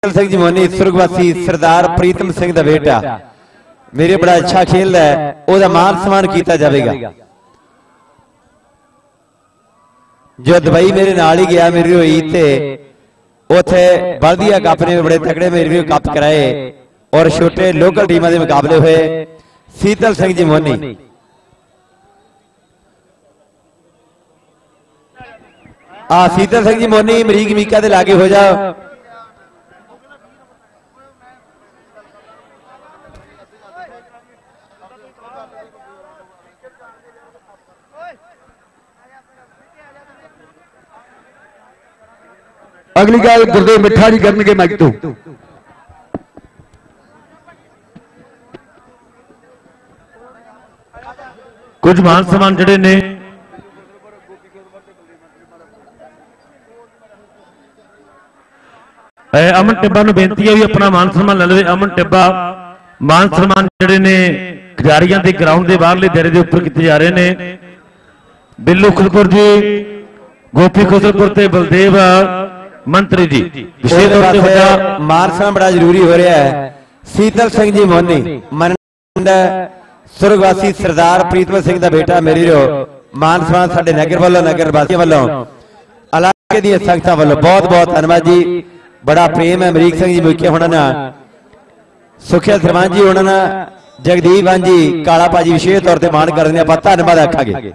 सिंह जी मोनी सुरगवासी सरदार प्रीतम सिंह का बेटा मेरे बड़ा अच्छा खेल है, ओदा मान सम्मान किया जाएगा। जो दुबई मेरे नाल ही गया मेरी हुई थे उथे बल्दिया कप ने बड़े तगड़े मेरे कप कराए और छोटे लोकल टीमां के मुकाबले हुए। शीतल सिंह जी मोनी शीतल सिंह जी मोनी मरीक मीका दे लागे हो जाओ। अगली गल गुरदेव मिठा जी करनगे माइक तो। कुछ मान सम्मान जड़े ने अमन टिब्बा नूं बेनती है भी अपना मान सम्मान ले लवे। अमन टिब्बा मान सम्मान जड़े ने खिडारियां दे ग्राउंड के बाहरले दायरे के उपर किए जा रहे हैं। बिल्लू खुलपुर जी, गोपी खुसरपुर ते बलदेव मंत्री जी विशेष तौर पर मार्शल बड़ा जरूरी हो रहा है। शीतल सिंह जी मोनी मंड सुरगवासी सरदार प्रीतम सिंह का बेटा मेरी रो मान सम्मान साडे नगर वालों नगर वासियों वालों इलाके दी संगतां वालों बहुत बहुत धन्यवाद जी। बड़ा प्रेम है अमरीक सिंह जी मुखिया होना ना, सुखिया सरमान जी होना ना, जगदीप जी काला भाजी विशेष तौर पर मान करने आप धन्यवाद आखांगे।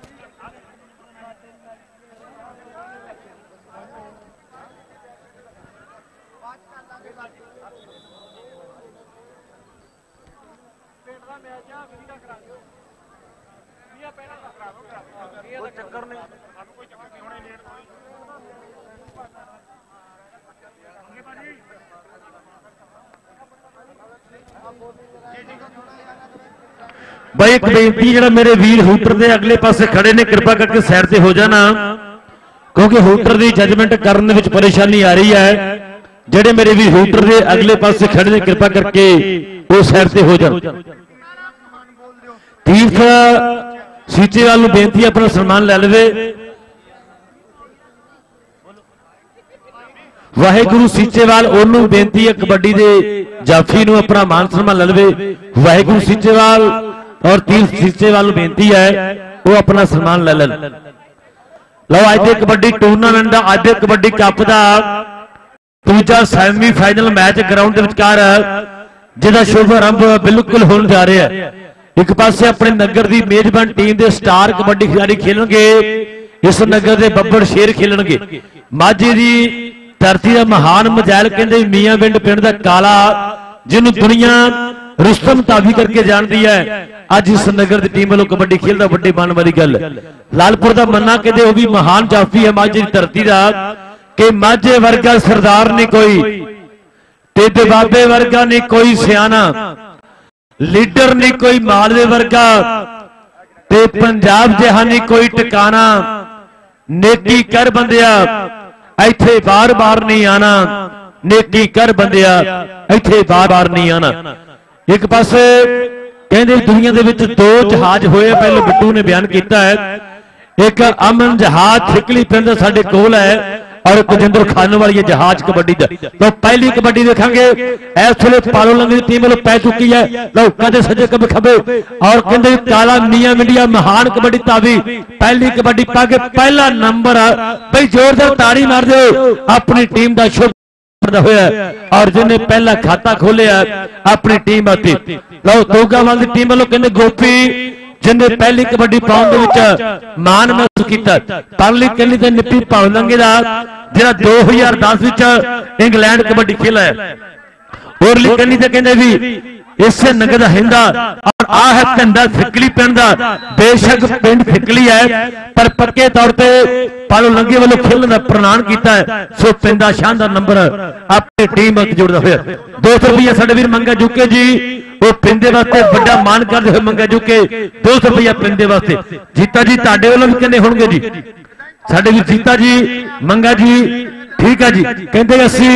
भाई एक बेनती जरा मेरे वीर हूटर के अगले पासे खड़े ने कृपा करके साइड से हो जाना, क्योंकि हूटर की जजमेंट करने में परेशानी आ रही है। जेडे मेरे वीर हूटर के अगले पासे खड़े ने कृपा करके वो साइड से हो जाए। तीर्थ सीचेवाल नूं बेनती अपना सम्मान ले लवे। वाहेगुरु सीचेवाल ओनू बेनती है कबड्डी दे जाफी नूं अपना मान सम्मान ले लवे। वाहेगुरु सीचेवाल और तीर्थ सीचेवाल बेनती है वो अपना सम्मान ले लें। लो अज दे कबड्डी टूरनामेंट का अज दे कबड्डी कप का दूजा सैमीफाइनल मैच ग्राउंड के विचकार जिहदा शुभ आरंभ बिल्कुल होने जा रहा है। एक पासे अपने नगर की मेजबान टीम के स्टार कबड्डी खिलाड़ी खेलणगे, इस नगर के बब्बर शेर खेलणगे। माझे की धरती का महान मजैल कहते मियां पिंड पिंड का काला जिन्होंने दुनिया रुस्तम ताबी करके जानती है, अज इस नगर की टीम वालों कबड्डी खेलता बड़ी मान वाली गल। लालपुर का मन्ना कहते वो भी महान जाफी है माझे की धरती का कि माझे वर्गा सरदार नहीं कोई, तेरे बाबे वर्गा नहीं कोई सियाना, लीडर नहीं कोई मालवे वर्गा, ते पंजाब जिहा नहीं कोई टिकाना। नेकी कर बंदिया इथे बार बार नहीं आना, नेकी कर बंदिया इथे बार बार नहीं आना। एक पासे कहते दुनिया दे विच दो जहाज होए, पहले बिट्टू ने बयान किया है। एक अमन जहाज ठिकली पिंड साडे कोल है और कुजिंदर खान वाली जहाज कबड्डी का। तो पहली कबड्डी देखांगे इस वे पालो लंग की टीम वालों पै चुकी है। लो कदे सजे कब खबे और कहते काला मियां मिंडिया महान कबड्डी तावी पहली कबड्डी पा के पहला नंबर भाई जोरदार ताड़ी मार दो अपनी टीम का शुभ होया और जिन्हें पहला खाता खोलिया अपनी टीम आती। लो दोगावाल की टीम वालों कहते गोपी जिन्हें पहली कबड्डी पाउन मान महसूस किया। परली कली ते निप्पी पावलंगे का जिहड़ा 2010 इंग्लैंड कबड्डी खेला है। ओरली कली ते कहते भी इसे नगर का हिंदा और आ है धंधा फिकली पिंड का। बेशक पिंड फिकली है पर पक्के तौर पर पालो लंगे वालों खेलने का प्रणान किया है। सो पिंड का शानदार नंबर अपनी टीम जुड़ता हुआ 200 रुपया साडे वीर मंगा जुके जी वो पिंडे वास्ते बड़ा मान करते हुए मंगा जुके 200 रुपया पिंडे वास्ते। जीता जी ताडे वालों भी कहने होंगे जी साडे वीर जीता जी मंगा जी ठीक है जी कहते असी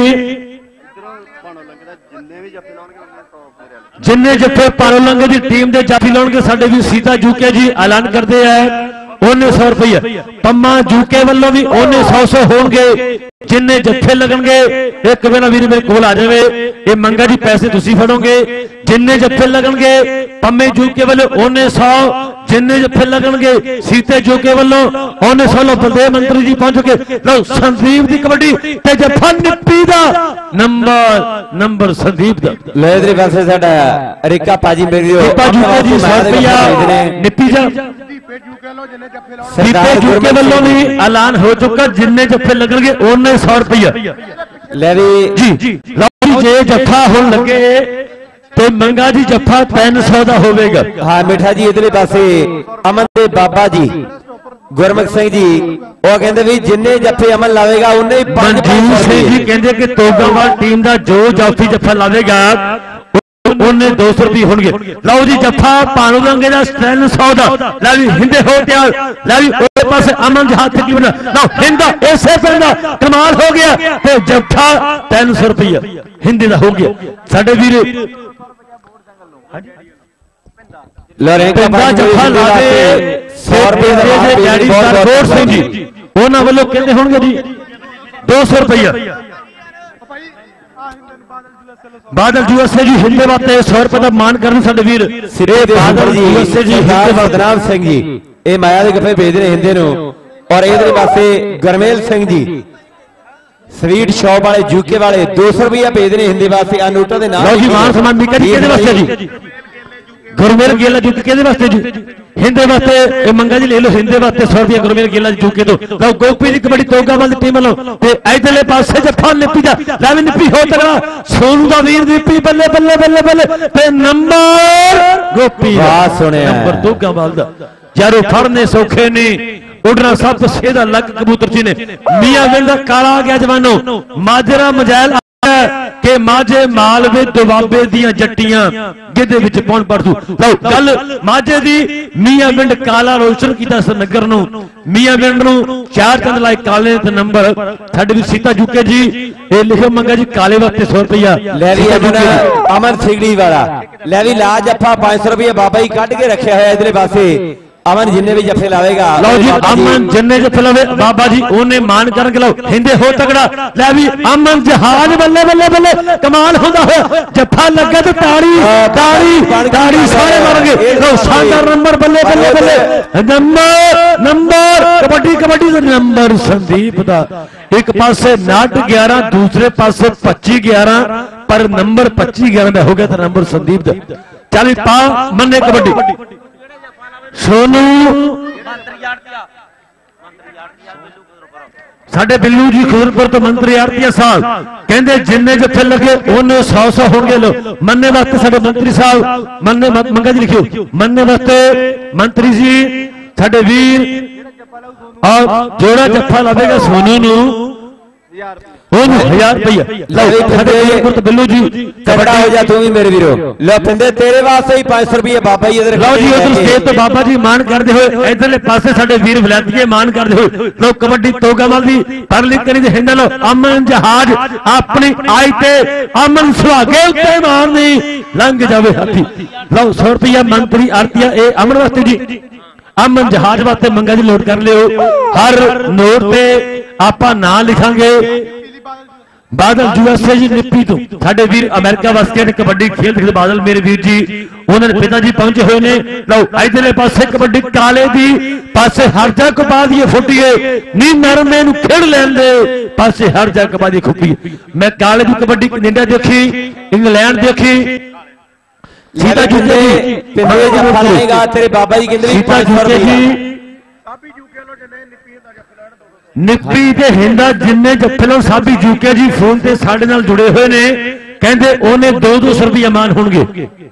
जिन्हें जफे पालो लंगे की टीम के जाफी लाउणगे साडे वीर सीता जुके जी ऐलान करते हैं ਉਹਨੇ 100 ਰੁਪਏ। ਪੰਮਾ ਜੂਕੇ ਵੱਲੋਂ ਵੀ ਉਹਨੇ 100 ਹੋਣਗੇ जिन्ने जत्थे लगणगे। एक मेरा वीर मेरे कोल आ जावे, ये मंगा जी पैसे तुसी फड़ोगे। जिन्ने जत्थे लगणगे पम्मे जूके वालों ओने 100, जिन्ने जत्थे लगणगे सीते जूके वालों ओने 100। लो बलदेव मंत्री जी पहुंच के लो संदीप दी कबड्डी ते जत्था निप्पी दा नंबर संदीप दा ले इधर पासे साडा रिका पाजी मेरी रिका जूके जी 100 रुपया निप्पी जा सीते जूके वालों भी ऐलान हो चुका। जिन्ने जत्थे लगणगे ओने 100 रुपया ले जी। लो जे जत्था होण लगे तो मंगा जी जफ्फा 300 का होगा। हाँ मिठा जी इधरले पासे अमन दे बाबा जी गुरमुख सिंह जी वो कहते भी जिन्ने जफ्फे अमन लावेगा उन्ने ही 500 सिंह जी कहते कि तोगावाल टीम का जो जाफी जफ्फा लावेगा उन्ने 200 रुपये होंगे। लो जी जफ्फा पाणू रंगे का 300 का लै भी हिंदे हो तैयार। लै भी उस पासे अमन जहाज की बना लो हिंदा इसे पिंड कमाल हो गया तो जफ्फा 300 रुपया हिंदी का हो गया। साडे वीर जफ्फा लावे 100 रुपये सिंह जी उन्होंने वालों कहते होंगे जी 200 रुपया। बादल यूएसए जी हिंदे वास्ते 100 रुपए का मान करने साडे वीर सिरे बादल यूएसए जी सतनाम सिंह जी ये माया के गफे भेज रहे हिंदे नु। और इधर पासे गरमेल सिंह जी स्वीट शॉप वाले जूके वाले 200 रुपया भेज रहे हिंदी वास्ते अनूटा दे नाम जी मान सम्मान भी केदे वास्ते जी गुरमेल गेला जूके केदे वास्ते जी हिंदे वास्ते मंगा जी ले लो हिंदे वास्ते 100 रुपया गुरमेल गेला जूके तो लो गोपी जी कबड्डी तोगावाल दी टीम वालों ते इधरले पासे जफ्फा निप्पी दा लै निप्पी हो तगड़ा सोनू दा वीर निप्पी बल्ले बल्ले बल्ले बल्ले ते नंबर गोपी वाह सुने नंबर तोगावाल दा यारो फड़ने सौखे नहीं उड़ना सब तो सेधा लग कबूतर जी ने मियां विंड दा काला आ गया जवानों माजरा मजैल के माजे मालवे दुआबे दियां जट्टियां गिद्धे विच पहुंच पड़दू। लो गल माजे दी मियां विंड काला रोशन कीता इस नगर नूं मियां विंड नूं 4 चंद लाए काले ते नंबर साडे भी सीता जुके जी ए लिखो मंगा जी काले वास्ते 100 रुपया ले भी अमन सिगड़ी वाला ले भी ला जफ्फा 500 रुपया बाबा ही कट के रखे है इधर पासे अमन जिन्ने भी जफे लावेगा। लो जी अमन जिन्ने जफे लावे बाबा जी ओने मान करके लो हिंदे हो तगड़ा ले भी अमन जहाज बल्ले बल्ले बल्ले कमाल होता है जफा लगे तो ताड़ी ताड़ी ताड़ी सारे मारेंगे। लो शानदार नंबर बल्ले बल्ले बल्ले नंबर नंबर कबड्डी कबड्डी का नंबर संदीप दा एक पासे 9-11 दूसरे पासे 25-11 पर नंबर 25-11 में हो गया था नंबर संदीप दा। चल पा मन्ने कबड्डी सोनू साडे बिल्लू जी खुदरपुर तो मंत्री आरती साहब कहते जिन्ने जत्थे लगे उन्ने 100 होंगे। लो मन्ने वास्ते साडे मंत्री साहब मन्ने मंगा जी लिखियो मन्ने वास्ते मंत्री जी साडे वीर और जोड़ा जफ्फा लावेगा सोनू नू 1000 रुपया। बिल्लू जी कबड़ा हो जा तू भी मेरे वीरो लो पिंदे तेरे वास्ते ही 500 रुपये बाबा जी इधर लो जी उधर स्टेज तो बाबा जी मान करते हुए इधरले पासे साडे वीर वलैतिए मान करते हुए लो कबड्डी तोगावाल दी पर लिख करी हिंदा लो अमन जहाज अपनी आई ते अमन सुहागे उत्ते मारनी लंघ जावे हाथी। लो 100 रुपया मंत्री आरतिया ए अमन वास्ते जी अमन जहाज वास्ते मंगा जी लोड कर लियो हर नोट पे आपा ना लिखांगे बादल यूएसए जी निप्पी तो साडे वीर अमेरिका वास्ते ने कबड्डी खेल खेल बादल मेरे वीर जी उन्होंने पिताजी पहुंचे हुए ने। लो इधरले पासे कबड्डी काले दी पासे हर जा को बाद ये फुटिए नी नरमे नु खेड़ लैन दे पासे हर जा को बाद ये खुपी। मैं काले दी कबड्डी कनाडा देखी इंग्लैंड देखी सीता जुके पिंदे जफ्फा लाएगा तेरे बाबा जी कहंदे सीता जुके जी निप्पी ते हिंदा जिन्ने जफ्फे लो साबी जूके जी फोन ते साडे नाल जुड़े हुए ने कहंदे ओने 200 रुपया मान होणगे।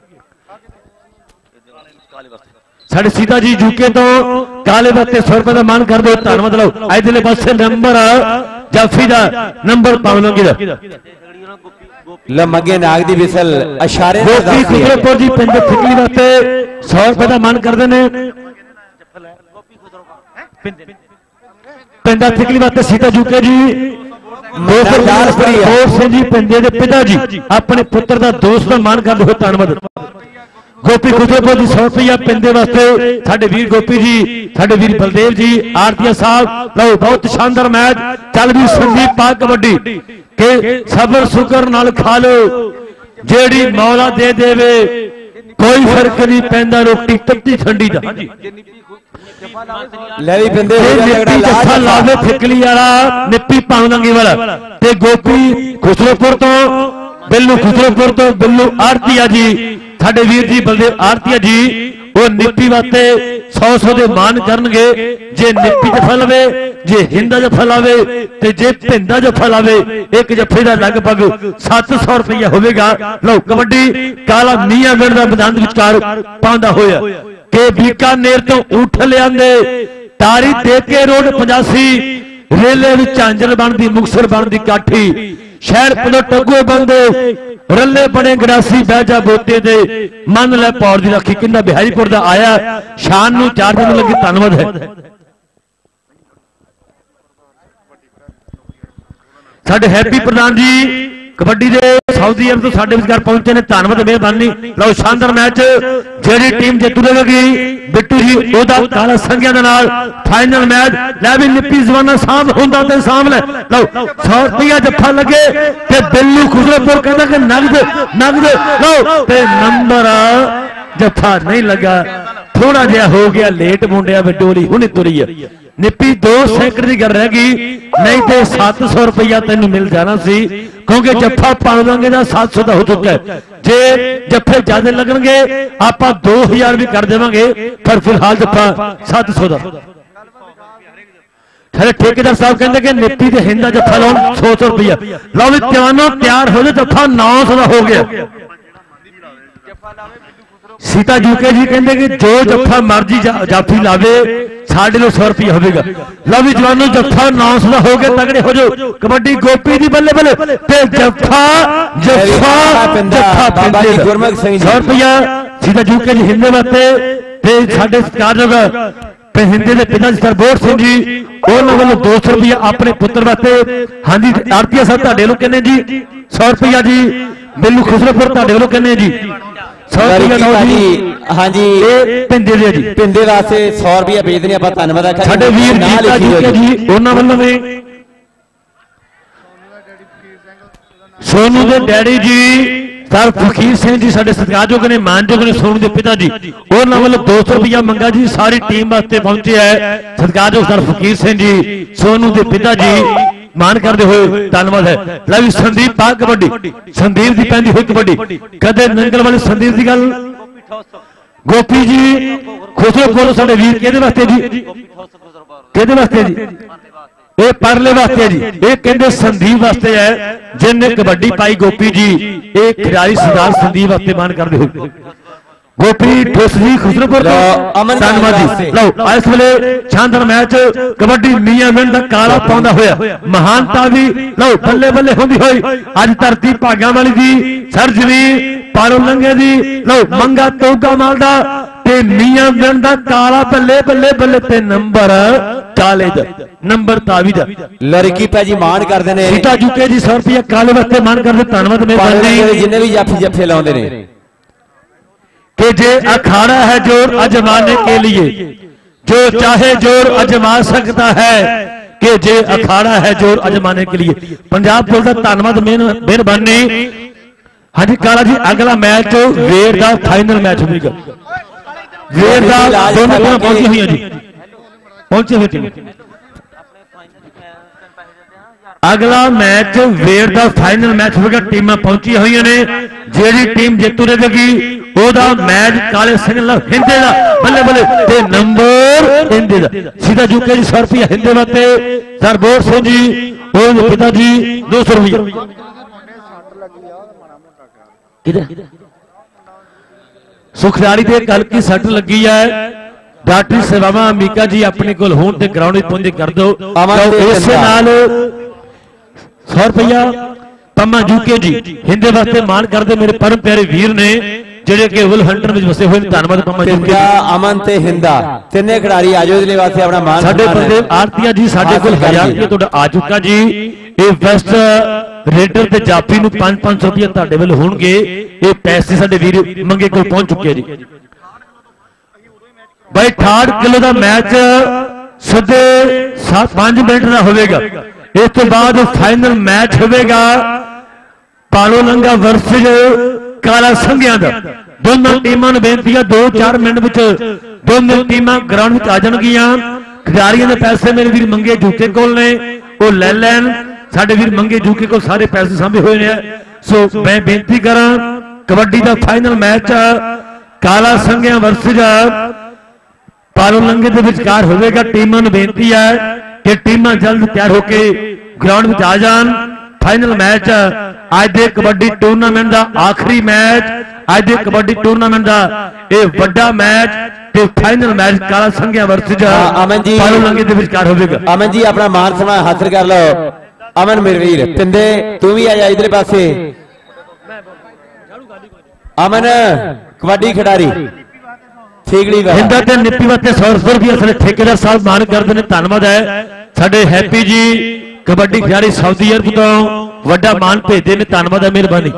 साडे सीता जी जूके तो काले वास्ते 100 रुपए का मान कर दो धन्नवाद। लो इधरले पासे नंबर जाफी दा नंबर पावलोंगी दा लो मगे नाग दी विसल इशारे गोपी खुदरपुर जी पिंड ठिकली वास्ते 100 रुपए का मान कर देने पिंडा ठिकली वास्ते सीता जुके जी सिंह जी पिंडे के पिता जी अपने पुत्र का दोस्त का मान कर दो धन्नवाद। गोपी खुदरपुर की 100 रुपया पिंदे वास्ते साडे वीर गोपी जी, साडे वीर बलदेव जी, आरतीया साहब। लो बहुत शानदार मैच चल भी संदीप पा कबड्डी के सबर शुकर नाल खा लो, जेड़ी मौला दे देवे कोई फर्क नहीं पैंदा, रोटी तत्ती ठंडी दा। ले भी पिंदे जफा लावे फिकली वाला निप्पी पावलंगी वाला ते गोपी खुसरोपुर तो बिल्लू, खुसरोपुर तो बिल्लू आरतीया जी, साडे वीर जी बलदेव आरतीया जी वो निप्पी वास्ते 100 दे मान करनगे। जे निप्पी जफा लवे, जे हिंदा जफा लावे ते जे भिंदा जफा लावे एक जफे का लगभग 700 रुपया होगा। लो कबड्डी काला मियां गढ़ का मैदान विचकार पांदा होया के बीकानेर तो ऊठ लिया तारी देके रोड 85 रेले झांझर बनती, मुक्तसर बनती काठी, शहर पलो टगो बंदे रले बने गरासी बहजा बोते दे मन लै पौड़ दी राखी किन्ना बिहारीपुर का आया शान नूं 4 दिन लगी। धन्यवाद है साडे हैप्पी प्रधान जी कबड्डी दे सऊदी अरब तो साडे विचकार पहुंचे ने। धन्यवाद मेहरबानी। लो शानदार मैच जेडी टीम जेतू रहेगी बिट्टू जी ओदा काला संगिया दे नाल फाइनल मैच लै भी निप्पी जवाना साहब हुंदा ते सामने। लो 100 रुपया जफा लगे ते बिल्लू खुसरोपुर कहंदा कि नगद नगद लो ते नंबर जफा नहीं लगा, थोड़ा जिहा हो गया लेट मुंडिया विडोली हुणे तुरी है। निप्पी 2 सैकड़ की गल रह गई, नहीं तो 700 रुपया तेन मिल जाना सी क्योंकि जफा पावांगे का 700 का हो चुका है। जे जफे ज्यादा लगनगे आप 2000 भी कर देवांगे, पर फिलहाल जफा 700 का। खरे ठेकेदार साहब कहते कि निप्पी के हिंदा जफा लो 100 रुपया। लो भी त्यानो तैयार हो जाए, जफा 900 का हो गया। सीता जूके जी कहते कि जो जफा मर्जी जाफी लावे साढ़े 100 रुपया होगा। लो भी जवानों जफा 900 का हो गया, तगड़े हो जाओ। कबड्डी गोपी दी बल्ले बल्ले ते जफा जफा जफा 100 रुपया सीता जूके जी हिंदे वास्ते ते साडे सत्कारयोग हिंदे के पिता जी सरबोर सिंह जी उन्होंने वालों 200 रुपया अपने पुत्र वास्ते। हाँ जी आरतीया साहब तुहाडे वालों कहने जी 100 रुपया जी। बिल्लू खुसरोपुर तुहाडे वालों कहने जी 100 रुपया। हाँ जी पिंदे दे जी पिंदे वास्ते 100 रुपया भेजने आप धन्यवाद साडे वीर जी उन्होंने वालों भी सोनू के डैडी जी सर फकीर सिंह जी साडे सत्कारयोग ने मानयोग ने सोनू के पिता जी उन्होंने वालों 200 रुपया मंगा जी। सारी टीम वास्ते पहुंचे है सत्कारयोग सर फकीर सिंह जी सोनू के पिता जी मान करते हुए धन्यवाद है। लै संदीप पा कबड्डी संदीप की पैंदी हुई कबड्डी कदे नंगल वाले संदीप की गल गोपी जी खुसरोपुर साडे वीर केदे वास्ते जी केदे वास्ते जी ये परले वास्ते जी ये कहते संदीप वास्ते है जिन्हें कबड्डी पाई गोपी जी ये खिलाड़ी सरदार संदीप वास्ते मान करते हुए गोपी ठोसरी खुसरोपुर धन्यवाद जी। लो इस वेले शानदार मैच कबड्डी मियां मिंट का काला पाउंदा होया महानता भी लो बल्ले बल्ले होंदी होई अज धरती भागां वाली दी सरजवी पारो लंगे दी लो मंगा तोगा मालदा ते मियां मिंट का काला बल्ले बल्ले बल्ले ते नंबर काले दा नंबर तावी दा लड़की पै जी मान करदे ने। सीता जुके जी 100 रुपया काले वास्ते मान करदे धन्यवाद मेहरबानी। जिन्ने भी जाफी जफे लाउंदे ने कि जे अखाड़ा है जोर अजमाने के लिए जो चाहे जोर अजमा सकता है कि जे अखाड़ा है जोर अजमाने के लिए पंजाब पुलिस का धन्यवाद मेहरबानी। हाँ जी काला जी अगला मैच वेर का फाइनल मैच होगा। वेर का दोनों टीम पहुंची हुई जी पहुंची हुई टीम अगला मैच वेर का फाइनल मैच होगा। टीम पहुंची हुई ने जेडी टीम जेतू रहेगी ओदा मैच काले सिंह हिंदे दा बल्ले बल्ले ते नंबर हिंदे दा सीधा जुके जी 100 रुपया हिंदे वास्ते सरबोर सिंह जी और पिता जी 200 रुपया सुखदारी दे कल की सट लगी है। डॉक्टरी सेवावां अमीका जी अपने कोल होण ते ग्राउंड विच पहुंच कर दो इस नाल 100 रुपया पम्मा जूके जी हिंदे वास्ते मान करते मेरे परम प्यारे वीर ने जेडे के वुल हंटर में वसे हुए धन्यवाद पम्मा जूके अमन ते हिंदा तिन्ने खिडारी आजो दे वास्ते अपना मान साडे बलदेव आरतीया जी साडे कोल 1000 रुपया तोड़ा आ चुका जी। ये वेस्ट रेडर ते जाफी नूं 5-500 रुपया तुहाडे वल्लों होणगे। ये पैसे साडे वीर मंगे कोल पहुंच चुके जी। भाई 68 किलो का मैच सीधे 5 मिनट का होगा। इस तो बाद फाइनल मैच होगा पालो लंगा वर्सेज काला संघिया का। दोनों टीमों ने बेनती है 2-4 मिनट में दोनों टीमां ग्राउंड में आ जाएगियां। खिडारियों के पैसे मेरे वीर मंगे जूके कोल ने वो ले लैन। साडे वीर मंगे जूके को सारे पैसे सामभे हुए हैं। सो मैं बेनती करा कबड्डी का फाइनल मैच काला संघिया वर्सेज पालो लंगे के विचकार होगा। टीमां नूं बेनती है कि टीमां जल्द तैयार होकर ग्राउंड में आ जान। फाइनल मैच आज दे कबड्डी टूरनामेंट का आखिरी मैच, आज दे कबड्डी टूरनामेंट का यह बड़ा मैच ते फाइनल मैच काला संघिया वर्सेज अमन जी पालो लंगे के विचकार होगा। अमन जी अपना मान सम्मान हासिल कर लो। अमन मेरे वीर पिंदे तू भी आ जा इधर पासे। अमन कबड्डी खिडारी हिंदा ते निप्पी वास्ते 100 रुपया साडे ठेकेदार साहब मान करते हैं। धन्यवाद है साडे हैप्पी जी कबड्डी खिडारी सऊदी अरब तो वड्डा मान भेजते हैं। धन्यवाद है मेहरबानी।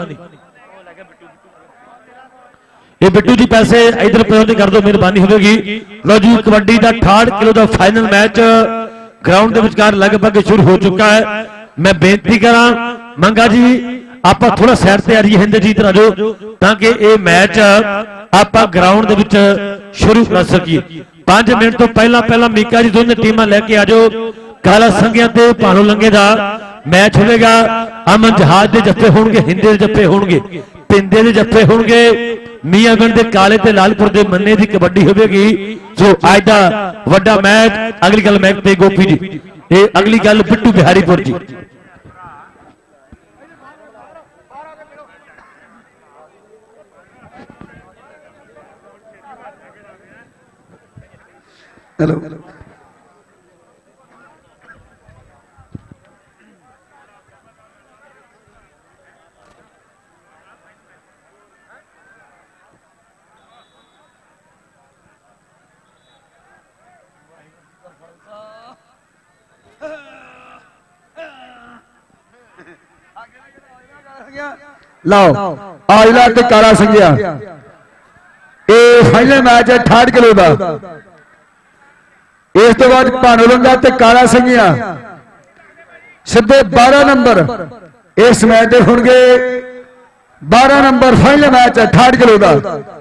ये बिट्टू जी पैसे इधर पहुंच कर दो मेहरबानी होगी। लो जी कबड्डी का 68 किलो का फाइनल मैच ग्राउंड के विचकार लगभग शुरू हो चुका है। मैं बेनती करा मंगा जी आप थोड़ा सैर से आ रही है इंद्रजीत राजो ताकि ये मैच आप ग्राउंड के विच शुरू कर सकिए। 5 मिनट तो पहला मीका जी दोनों टीमां लेके आ जाओ। काला संघिया ते पालो लंगे का मैच होगा। अमन जहाज के जफ्फे होंगे, हिंदे के जफ्फे होंगे, पिंदे के जफ्फे होंगे, मियागंज के काले ते लालपुर के मन्ने की कबड्डी होगी। सो अज का वड्डा मैच अगली गल मैच ते गोपी जी ये अगली गल बिट्टू बिहारीपुर जी। हेलो लाओ आइला ते काला संघिया ये फाइनल मैच है 68 किलो का। इस तो बाद भानोलंगा ते काला संघिया सीधे 12 नंबर इस मैच के होंगे। 12 नंबर फाइनल मैच है 68 किलो का।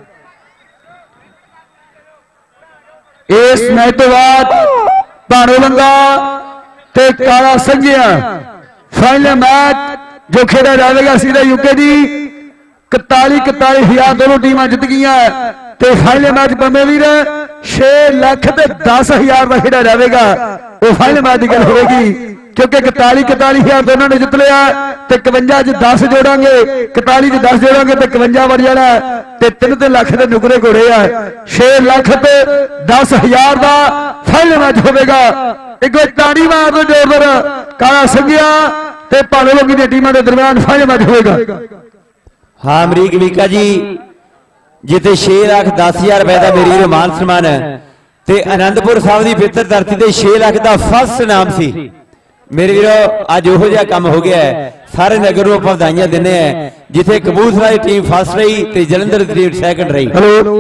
इस मैच तो बाद भानोलंगा ते काला संघिया फाइनल मैच जो खेड़ा जाएगा सीधा यूके जी 41,000 दोनों टीमां जित गई। फाइनल मैच बंबे वीर 6 लाख ते 10,000 का खेड़ा जाएगा। वो फाइनल मैच की गल होगी क्योंकि 41,000 दोनों ने जित लिया। 51 10 जोड़ांगे, 41 10 जोड़ांगे तो 51 बढ़ जाना। 3 लाख के नुकरे घोड़े है। 6 लाख ते 10,000 का फाइनल मैच होगा। एक ताड़ी मार दो जोर काला संघिया ते पालो लंगी दी टीमां दे दरमियान फाइनल मैच होगा। हाँ अमरीक वीका जी जिते 6,10,000 रुपए का मेरी मान सम्मान ते आनंदपुर साहब की पितर धरती से 6 लाख का फर्स्ट इनाम सी। मेरे वीरो अज ओहो जिहा काम हो गया है। सारे नगर को आपां बधाइयां दिंदे हैं जिथे कबूतरा की टीम फर्स्ट रही ते जलंधर की टीम सैकंड रही। हेलो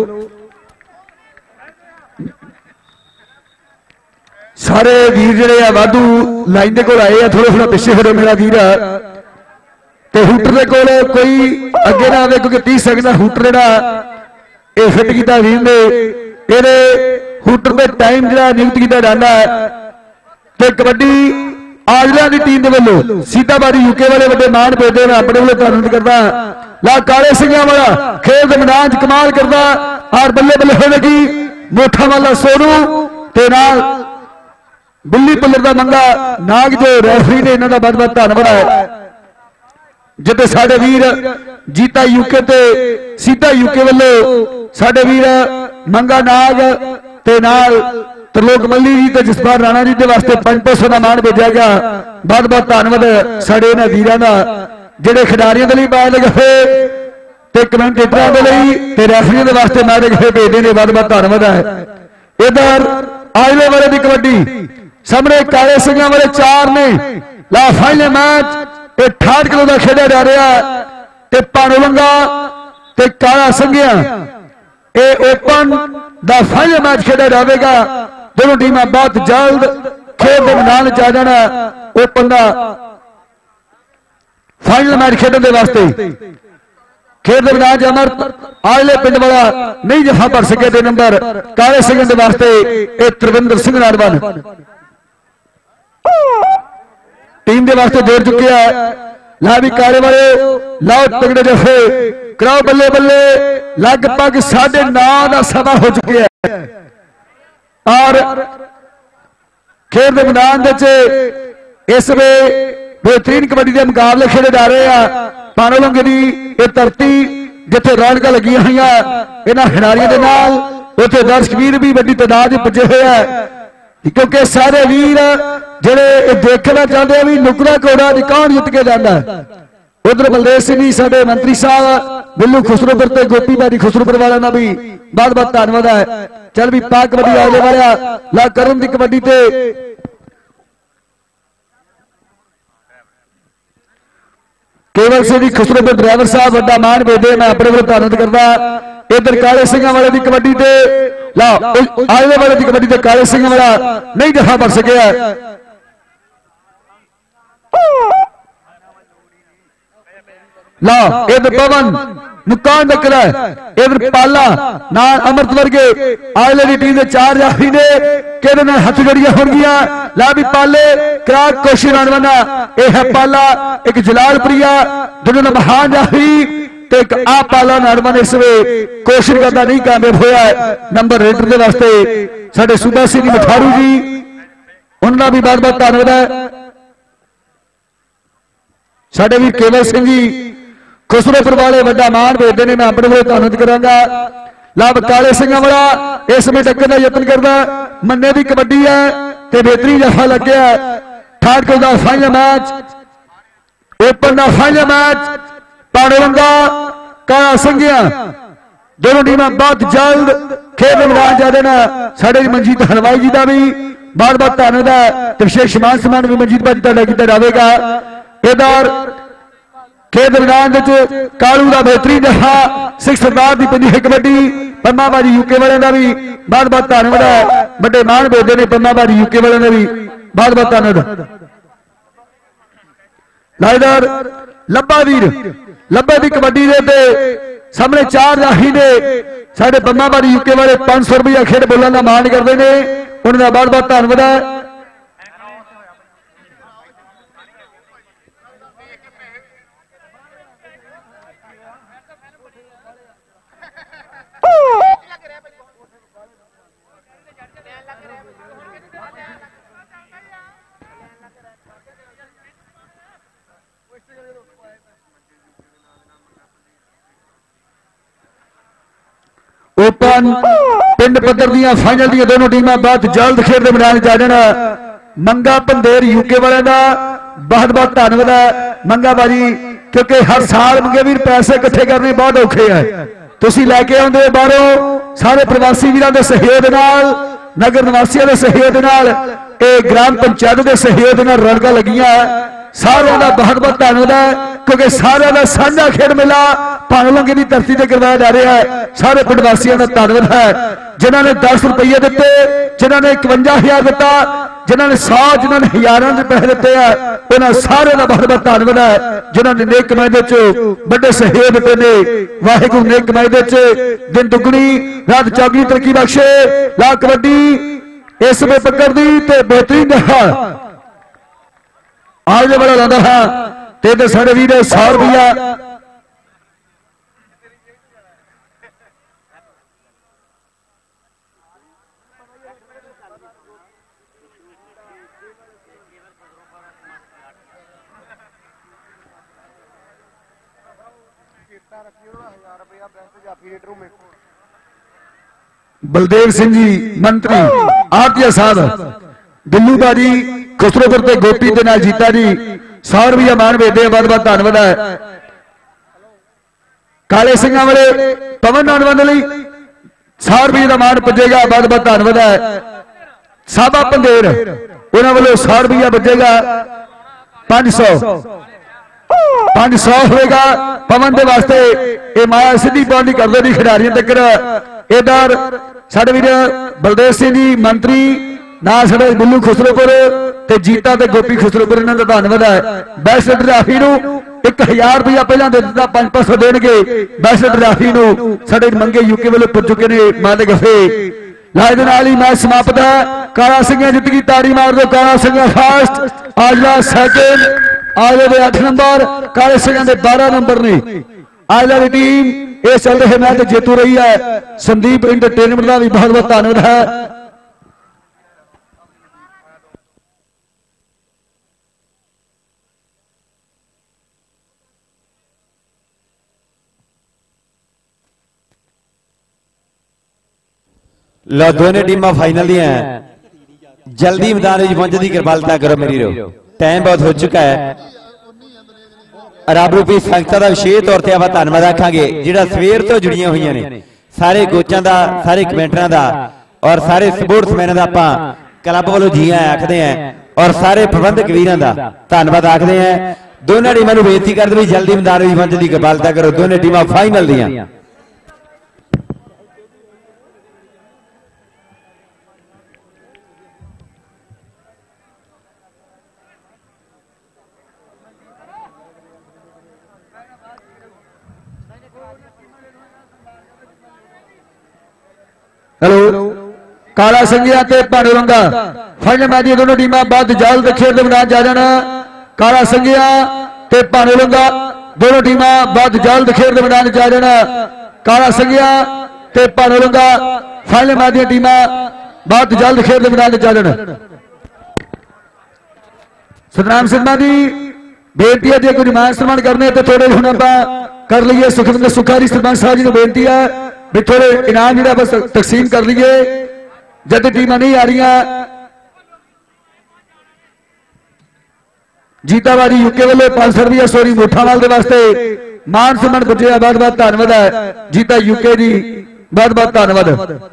सारे वीर जिहड़े वाधू लाइन दे कोल आए आ थोड़ा थोड़ा पिछे फिरो मेरा वीर ते हूटर दे कोल कोई अगे ना आवे क्योंकि 30 सेकंड का हूटर जिहड़ा ये फिट कीता वीर ने ਇਹਦੇ हूटर पे टाइम जिहड़ा नियुक्त कीता जांदा है ते कबड्डी आजला की टीम के वालों सीताबादी यूके वाले बड़े मान भेजते मैं अपने वाले धन्यवाद करता। ला काले सिंघिया वाला खेल के मैदान कमाल करता और बल्ले बल्ले होगी मोठा वाला सोनू ते नाल बिल्ली पुलर का मंगा नाग जो रेफरी ने इन्हों का बहुत बहुत धन्यवाद है। जिते साडे वीर जीता यूके ते सीधा यूके वालों साडे वीर मंगा नाग ते नाल त्रिलोक मल्ली जी ते जसपाल राणा जी के वास्ते 500 का मान भेजा गया। बहुत बहुत धन्यवाद साडे इन्हां वीरां दा जिहड़े खिडारियों के लिए पाए लगे ते कमेंटेटरां दे लई ते रेफरियों के वास्ते मैच लिखे भेजने ने बहुत बहुत धन्यवाद है। इधर आजले वाले की कबड्डी सामने काले सिंघिया वाले 4 ने ला फाइनल मैच ਇਹ 68 ਕਿਲੋ ਦਾ ਖੇਡਿਆ ਜਾ ਰਿਹਾ ਤੇ ਪਾਣੋਲੰਗਾ ਤੇ ਕਾਲਾ ਸੰਘਿਆ ਇਹ ਓਪਨ ਦਾ ਫਾਈਨਲ मैच खेला जाएगा। दोनों टीमां बहुत जल्द खेल के मैदान च आ जाना ओपन का फाइनल मैच खेलने वास्ते। खेल के मैदान अमर आले पिंड वाला नहीं जफा भर सके दे नंबर काले सिंह के वास्ते ये त्रिविंदर सिंह नारवन टीम के वास्ते जोड़ चुके हैं। ला भी काले वाले लाओ तगड़े जफे कराओ बल्ले बल्ले लगभग 9:30 का समा हो चुके हैं और खेल के मैदान इस वे बेहतरीन कबड्डी के मुकाबले खेले जा रहे हैं। पाणोलंगे की यह धरती जिथे रौनक लगी हुई इन्होंने खिडारियों के नाल उत्थे दर्शक वीर भी बड़ी तादाद पुजे हुए हैं क्योंकि सारे वीर जेडे देखना चाहते हैं भी नुकड़ा घोड़ा कौन जित के जाता है। उधर बलदेव सिंह जी साडे मंत्री साहब बिल्लू खुसरूपुर ते गोपी भाई खुसरूपुर वालों का भी बहुत बहुत धन्यवाद है। चल भी पा कबड्डी आने वाला ला करन दी कबड्डी ते केवल सिंह जी खुसरूपुर ड्राइवर साहब बड़ा मान भेदे मैं अपने को धन्यवाद करता। इधर काले सिंह वाले की कबड्डी ते ला आने वाले की कबड्डी ते काले सिंह वाला नहीं जफा भर सके ला इधर पवन मुकान टक्कर है इधर पाला ना अमृत वर्गे आले की टीम के 4 जाफी ने कि हथ जड़ियां हो गया ला भी पाले क्राक कोशिश नानवाना यह है पाला एक जलालप्रिया दोनों महान जाफी ते एक आ पाला नानवान इस वे कोशिश करना नहीं कामयाब होया नंबर रेडर के वास्ते साडे सूबा सिंह मठारू जी उन्होंने भी बहुत बहुत धन्यवाद है। साडे भी केवल सिंह जी खुसरूपुर वाले बड़ा मान भेजते हैं मैं अपने को धन्यवाद करांगा। लाभ काले सिंह वाला इस समय टक्कर का यत्न करता मन्ने की कबड्डी है ते बेहतरीन जफा लग गया 68 का फाइनल मैच ओपन का फाइनल मैच पाणोलंगा काला संघिया दोनों टीम बहुत जल्द खेल मैदान जा देना। साडे मनजीत हलवाई जी का भी बहुत बहुत धन्यवाद है। विशेष मान सम्मान भी मनजीत भाई तुहाडा कीता जाएगा। इधर खेल मैदान कालू का बेहतरीन जफा सिख सरदार की पंजी कबड्डी पम्मा बाजी यूके वाले का भी बहुत बहुत धन्यवाद है। बड़े मान भेजते हैं पम्मा बाजी यूके वाले का भी बहुत बहुत धन्यवाद। लाइदर लब्बा वीर लब्बे की कबड्डी दे सामने 4 जाफी ने साढ़े पम्मा बाजी यूके वाले 500 रुपया खेल बोलने का मान करते हैं उन्होंने बहुत बहुत धन्यवाद है। ओपन पिंड पद्धर दियां फाइनल दियां दोनों टीमां बहुत जल्द खेल मैदान जा जाना। मंगा पंदेर यूके वाले का बहुत बहुत धन्यवाद है मंगा बाजी क्योंकि हर साल मंगे वीर पैसे इकट्ठे करने बहुत औखे है तुसी लैके आउंदे बाहरों सारे प्रवासी वीरों के सहयोग नाल नगर निवासियों के सहयोग नाल ग्राम पंचायत के सहयोग नाल रौनकां लगियां सारों का बहुत बहुत धन्यवाद है क्योंकि सारे का साझा खेल मेला पाणोलंगे की धरती से करवाया जा रहा है। सारे पिंड वासियों का धन्यवाद है जिन्होंने 10 रुपये दिते जिन्होंने 51,000 दिता जिन्होंने 100 जिन्होंने हजारों के पैसे दिते हैं उन्होंने सारे का बहुत बहुत धन्यवाद है जिन्होंने नेक कमाई बड़े सहयोग दिते ने। वाहिगुरू नेक कमाई दिन दुगनी रात चौगनी तरक्की बख्शे। ला कबड्डी इस में पकड़ दी बेहतरीन जफा आगे वाला लाता है तो साढ़े वीर 100 रुपया बलदेव सिंह जी मंत्री आरतीय साहब बिल्लू बाजी खुसरूपुर ते गोपी के नाल जीता जी 100 रुपया मान भेजते बहुत बहुत धन्यवाद है। काले सिंह वाले पवन नानवन 100 रुपये का मान पुजेगा बहुत बहुत धन्यवाद है। साबा पंदेर उन्होंने वालों 100 रुपया बचेगा 500 500 होगा पवन के वास्ते। ये माया सीधी बाउंड्री करते नहीं खिडारियों तक। इधर साडे वीर बलदेव सिंह जी मंत्री ना साडे बिल्लू खुसरोपुर ते जीता ते गोपी खुसरोपुर इन्हां दा धन्नवाद है। बेस्ट ड्राफी नूं 1000 रुपया पहला दे दिता 500 देणगे। बेस्ट ड्राफी नूं साडे मंगे यूके वालों पुज चुके ने मालिक गफे। लाए दे नाल ही मैच समाप्त है। काला सिंह जित गई ताड़ी मार दो। काला सिंह फर्स्ट आजला सेकंड आजले दे 8 नंबर काले सिंह दे 12 नंबर ने। आजला की टीम ये चल रहे मैच जेतू रही है। संदीप एंटरटेनमेंट का भी बहुत बहुत धन्यवाद है। लो दोनों टीमां फाइनल दी हैं। जल्दी मैदान में पहुंचने की कृपालता करो मेरी रो। टाइम बहुत हो चुका है। रब रूपी संगत का विशेष तौर पर आप धन्यवाद आखांगे जिहड़ा सवेर तो जुड़ियां हुई ने सारे कोचां का, सारे कमेंटरां का और सारे स्पोर्ट्समैनां का आपां क्लब वालों जी आखते हैं और सारे प्रबंधक वीरां का धन्यवाद आखते हैं। दोनों टीमां नूं बेनती करदे भी जल्दी मैदान में पहुंचने की कृपालता करो। दोनों टीमां फाइनल दियां। हेलो काला संगिया ते भानुरंगा फाइनल मैच दी दोनों टीमां बाद जाल दे खेड दे मैदान जा जाना। काला संगिया ते भानुरंगा दोनों टीमां बाद जाल दे खेड दे मैदान जा जाना। काला संगिया ते भानुरंगा फाइनल मैच दी टीमां बाद जाल दे खेड दे मैदान जा जाना। सतनाम सिंह दी बेनती है जे कोई मान सम्मान करने तो थोड़े हुण आपां कर लीए। सुखविंदर सुखारी सरपंच साहब जी नूं बेनती है भी थोड़े इनाम जिहड़ा बस तकसीम कर लीए। जद टीमां नहीं आ रही जीतावाड़ी यूके वाले 500 रुपया सोरी मोठावाल के वास्ते मान सम्मान पुजे। बहुत बहुत धन्यवाद है जीता यूके जी, बहुत बहुत धन्यवाद।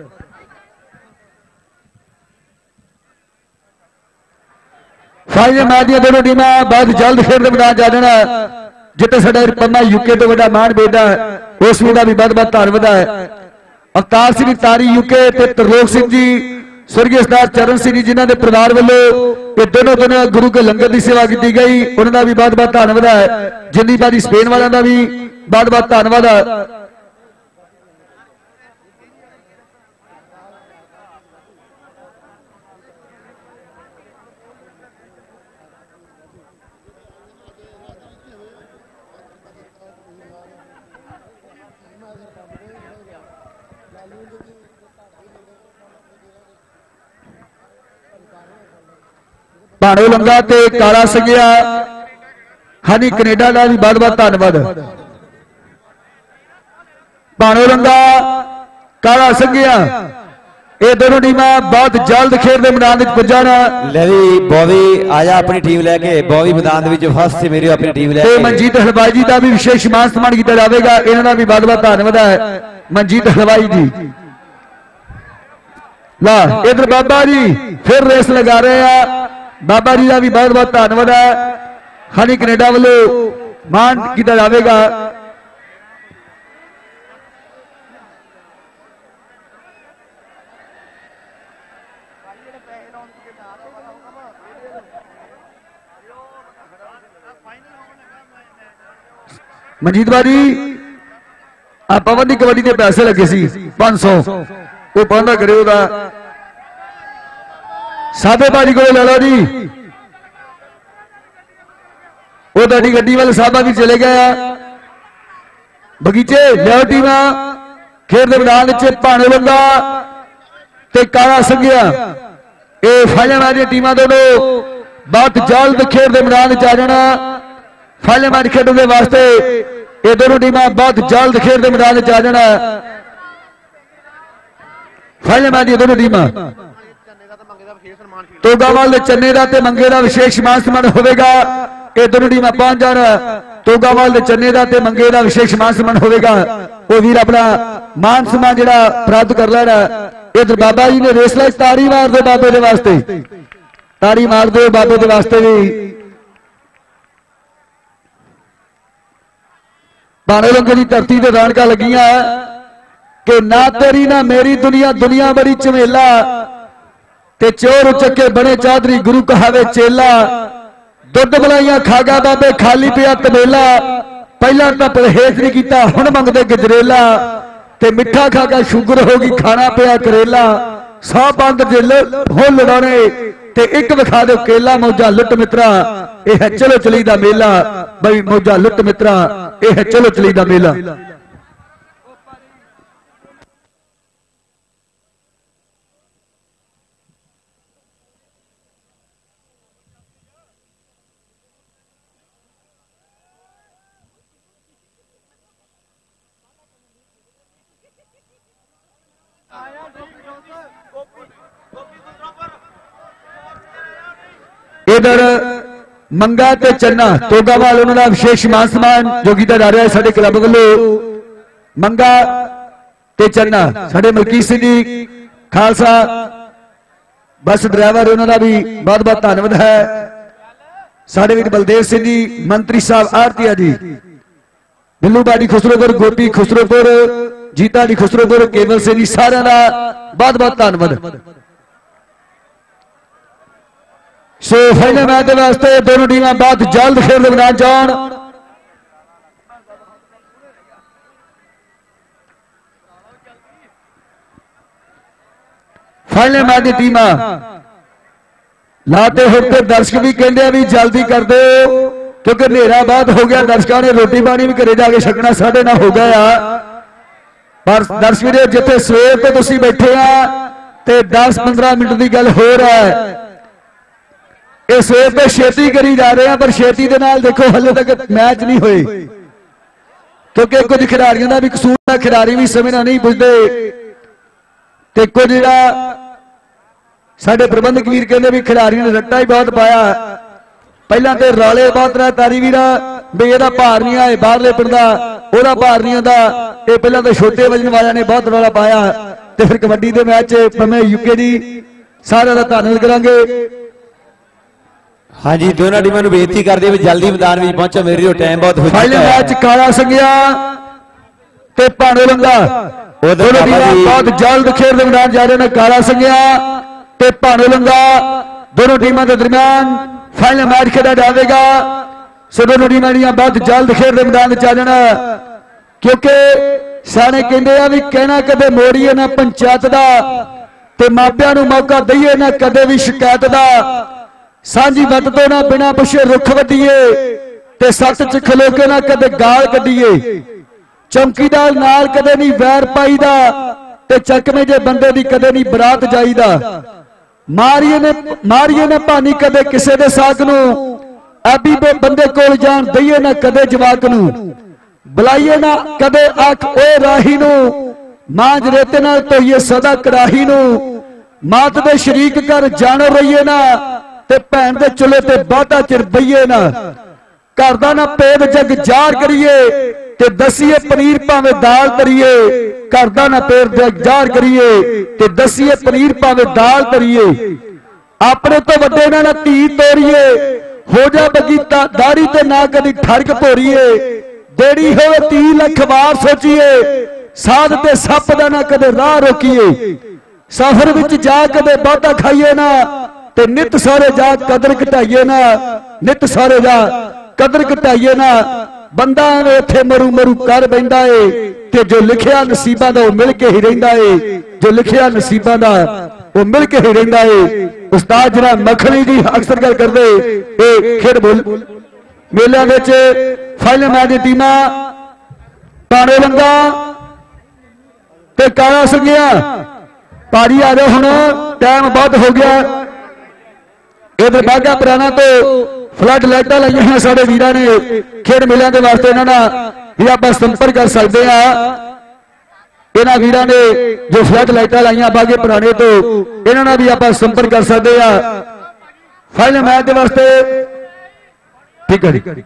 फाइनल मैच दी दोनों टीमां बहुत जल्द खेड दे मैदान जा जाना। जिते साडा पन्ना यूके तो बड़ा मान बेटा उस वीर का भी बहुत बहुत धन्यवाद है। अवतार सिंह तारी यूके ते त्रिलोक सिंह जी स्वर्गीय सरदार चरण सिंह जी जिन्होंने परिवार वालों ये दोनों दोनों गुरु के लंगर की सेवा की गई उन्होंने भी बहुत बहुत धन्यवाद है। जिन्नी बारी स्पेन वालों का भी बहुत बहुत धन्यवाद है। भाणो लंगा ते काला संगिया हनी कनेडा का भी बहुत बहुत धन्यवाद। भाणो लंगा काला संगिया ये दोनों टीमां बहुत जल्द खेड दे मैदान विच पुज जाना। ले भी बॉबी आजा अपनी टीम लेके बॉबी मैदान विच फर्स्ट से मेरी अपनी टीम लेके मनजीत हलवाई जी का भी विशेष मान सम्मान किया जाएगा। इन्होंने भी बहुत बहुत धन्यवाद है मनजीत हलवाई जी। ला इधर बाबा जी फिर रेस लगा रहे हैं। बाबा जी का भी बहुत बहुत धन्यवाद है। हनी कनेडा वालों मान किया जाएगा। मनजीत बारी पवन की कबड्डी के पैसे लगे सी 500 वो बंदा करे साबेबाजी को ला लो जी। वो ताड़ी गड्डी वाले साहबा भी चले गया बगीचे लियाओ टीम खेड मैदान भाणे लंगा ते काला संगिया ये फाइनल मैच टीमां दोनों बहुत जल्द खेड मैदान आ जाना। फाइनल मैच खेडने वास्ते ये दोनों टीमां बहुत जल्द खेड मैदान आ जाना। फाइनल मैच दोनों टीमां तोगावाल चन्ने का ते मंगे का विशेष मान सम्मान होगा। ये दोनों टीमां पहुंच जाना। तोगावाल चन्ने का ते मंगे का विशेष मान सम्मान होगा। वो वीर अपना मान सम्मान जिहड़ा प्राप्त कर लेना। इधर बाबा जी ने रेस लाई ताड़ी मार दो बाबे के वास्ते, ताड़ी मार दो बाबे के वास्ते भी। भाणे लंगे की धरती ते रौनकां लगियां कि ना तेरी ना मेरी दुनिया दुनिया बड़ी झमेला ते चोर चक्के बने चौधरी गुरु कहावे चेला दुध बलाइया खागा बाबे खाली पिया तबेला पहला तो परहेज नहीं किया हुण मंगदे गजरेला ते मिठा खागा शुगर होगी खाना पिया करेला 100 बंद जिल हो लड़ाने ते एक विखा दो केला मौजा लुट मित्रा यह है चलो चली दा मेला बई मौजा लुट मित्रा यह है चलो चली दा मेला। इधर मंगा ते चन्ना तोगावाल उन्होंने विशेष मान सम्मान जो किया जा रहा है साडे क्लब वालों मंगा ते चन्ना साडे मलकीत सिंह जी खालसा बस ड्राइवर उन्होंने भी बहुत बहुत धन्यवाद है साडे वीर बलदेव सिंह जी मंत्री साहब आरतिया जी बिल्लू बाड़ी खुसरोपुर गोपी खुसरोपुर जीता जी खुसरोपुर केवल सिंह जी सारे का बहुत बहुत धन्यवाद। सो फाइनल मैच के वास्ते दोनों टीमें बहुत जल्द खेल के मैदान जान फाइनल मैच की टीम लाते होते दर्शक भी कहते भी जल्दी कर दो क्योंकि नेरा बाद हो गया दर्शकों ने रोटी पानी भी घरे जाके छकना 9:30 हो गया पर दर्शक जिथे सवेर तो तुम बैठे आ 10-15 मिनट की गल हो रहा है इस सवेर पे छेती करी जा रहे हैं पर छेती के नाल देखो हले तक मैच नहीं हुए क्योंकि कुछ खिडारियों का भी कसूर है खिडारी भी समय ना नहीं पुजते ते कुछ जिहड़ा साडे प्रबंधक वीर कहते भी खिडारियों ने रट्टा ही बहुत पाया पहला तो रौले बहुत रहा तारी वीरा भी यदा भार नहीं आए बाहरले पिंड का ओहदा भार नहीं आता ये पहला तो छोटे वजन वाले ने बहुत रौला पाया तो फिर कबड्डी के मैच मैं यूके जी सारा का धन्यवाद करांगे। हाँ जी दोनों टीमों को बेनती कर दी जल्दी मैदान में पहुंचो मेरी टाइम बहुत हो फाइनल मैच काला संगिया ते भाणो लंगा दोनों टीमें बहुत जल्द खेल के मैदान जा रहे हैं काला संगिया ते भाणो लंगा दोनों टीमों के दरमियान फाइनल मैच खेला जाएगा सो दोनों टीमें बहुत जल्द खेल के मैदान आ जाना क्योंकि सारे कहते भी कहना कदे मोड़ीए ना पंचायत का ते मापियां नूं मौका दईए ना कदे भी शिकायत का सांझी वट तो ना बिना पुछे रुख वड्डीए ते सच च खलो के ना कदे गाल कड्डीए चौकीदार नाल कदे नहीं वैर पाईदा ते चकमे जे बंदे दी कदे नहीं बरात जाईदा मारिए ने भानी कदे किसे दे साग नूं ऐबी बंदे कोल जान दईए ना कदे जवाक नूं बुलाइए ना कदे आख ओ राही नूं मांज रेते नाल धोईए सदा कड़ाही नूं मात दे शरीक कर जान रहीए ना ते भैन दे चुले ते बाधा चिर बईए ना घर दा ना पेद जग जार करिए ते दसीए पनीर भावे दाल तरीए घर दा ना पेद जग जार करिए ते दसीए पनीर भावे दाल तरीए अपने तो वड्डे ना धी तोड़िए हो जा बगीता दाड़ी ते ना कदी ठड़क भोरीए देड़ी होवे 30 लाख वार सोचिए साध ते सप दा ना कदे राह रोकीए सफर विच जा कदे बाधा खाइए ना ते नित सारे जा कदर घटाइए ना नित सारे जा कदर घटाइए ना बंदा इत्थे मरू मरू कर बैठा है ते जो लिखिया नसीबा दा मिल के ही रहिंदा है जो लिखिया नसीबा दा वो मिल के ही रहिंदा है। उस्ताद जरा मखनी जी अक्सर गल करदे ए खेड बोल मेले विच फाइनल मैच दी टीमां भाणो लंगा ते काला संगिया पारी आ जाओ हुण टाइम बहुत हो गया इधर बागा पुराना तो फ्लड लाइटा लाइया हैं साडे वीरां ने खेड मेलिਆਂ के वास्ते इन्हां भी आप संपर्क कर सकते हैं इन्हां वीरां ने जो फ्लड लाइटा लाइया बागे पुराने तो इन्हां भी आप संपर्क कर सकते हैं फाइनल मैच के वास्ते ठीक है जी।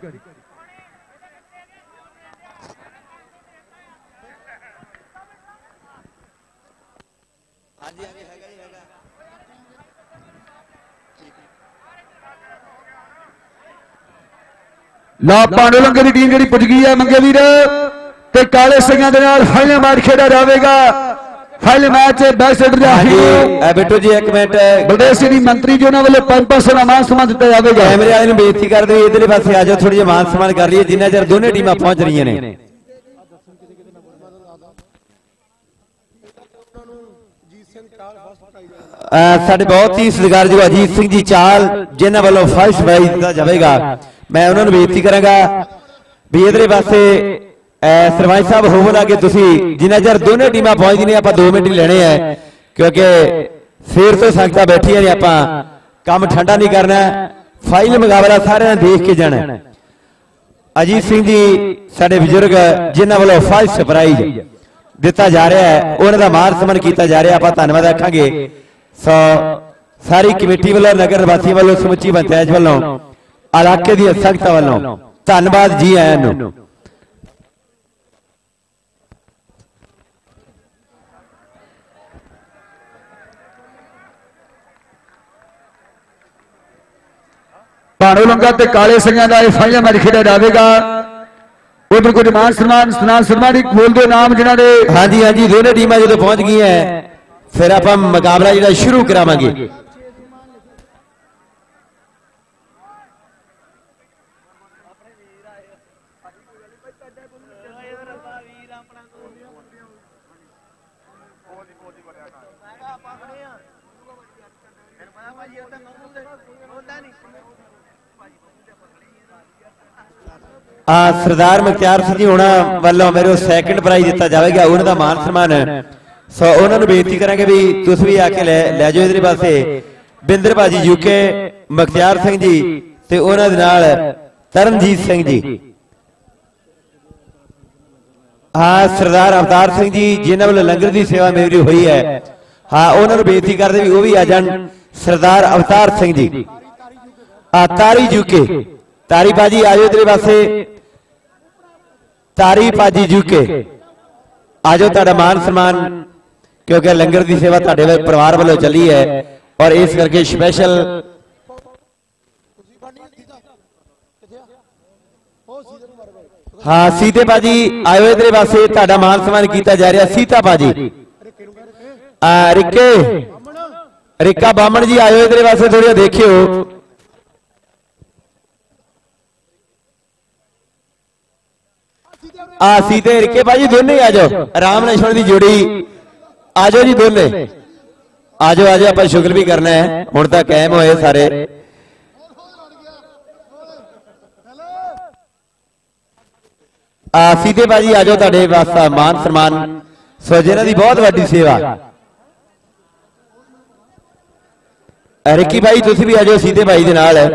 ला भाणो लंगे की टीम जी पुज गई है मंगे वीर ਤੇ ਕਾਲੇ ਸਿੰਘਾਂ ਦੇ ਨਾਲ ਫਾਈਨਲ ਮੈਚ ਖੇਡਿਆ ਜਾਵੇਗਾ। फाइनल मैच बैक बिट्टू जी एक मिनट बलदेव सिंह मंत्री जी उन्होंने 500 का मान सम्मान दिता जाएगा। कैमरे वाले बेइज्जती कर दो इधर पास आ जाओ थोड़ी जी मान सम्मान कर लीजिए जिन्ना चर दोनों टीमां पहुंच रही ने। साडे बहुत ही सत्कार जो अजीत सिंह जी चाल जिन्हां वालों फर्स्ट प्राइज दिता जाएगा। मैं उन्होंने बेइज्जती करांगा भी इधर पासे सरपंच साहब होवन आगे जिन्ना चर दोनों टीमां पहुंचदी ने आपां 2 मिनट ही लेने हैं क्योंकि फिर तो संगतां बैठियां ने आपां काम ठंडा नहीं करना। फाइनल मुकाबला सारे ने देख के जाना। अजीत सिंह जी साडे बुजुर्ग जिन्हां वालों फर्स्ट प्राइज दिता जा रहा है उन्हां दा मान सम्मान किया जा रहा। आपां धन्नवाद आखांगे सो सारी कमेटी वालों नगर निवासी वालों समुची पंचायत वालों इलाके दी संगतां वालों धन्नवाद जी आयां नूं। भाणो लंगा ते काले सिंघां दा फाइनल मैच खेडिया जाएगा। उधर कुछ मान सम्मान सन्मान बोल दो नाम जिन्हां दे। हाँ जी दोनों टीमां जो पहुंच गई हैं फिर आप मुकाबला जो शुरू करावांगे। सरदार मुख्तार सिंह जी होना वालों मेरे सैकंड प्राइज दिता जाएगा उन्होंने मान सम्मान। सो उन्होंने बेनती करांगे भी तुम भी आके लै जाओ इधर पासे बिंदर भाजी यूके मुख्तार सिंह जी ते उन्होंने नाल तरनजीत सिंह जी। हाँ सरदार अवतार सिंह जी जिन्होंने वालों लंगर की सेवा मेरी हुई है। हाँ उन्होंने बेनती करते भी वो भी आ जान। सरदार अवतार सिंह जी तारी यूके तारी भाजी आ जाओ इधर पासे तारी भाजी यूके आ जाओ तुहाडा मान सम्मान क्योंकि लंगर की सेवा तुहाडे परिवार वालों चली है और इस करके स्पेशल। हाँ सीते भाजी आयो इधर पासे तुहाडा मान सम्मान किया जा रहा। सीता भाजी रिके रिका बामण जी आयो इधर पासे थोड़ा देखियो। सीधे रिके भाजी दोनों आ जाओ राम लक्ष्मण की जोड़ी आ जाओ जी दोनों आ जाओ आप शुक्र भी करना है हुण तक कायम होए सारे। सीधे भाजी आ जाओ तुहाडे वास्ते मान सम्मान सो जिन्हां दी बहुत वड्डी सेवा। रिकी भाई तुसीं भी आ जाओ सीधे भाई दे नाल।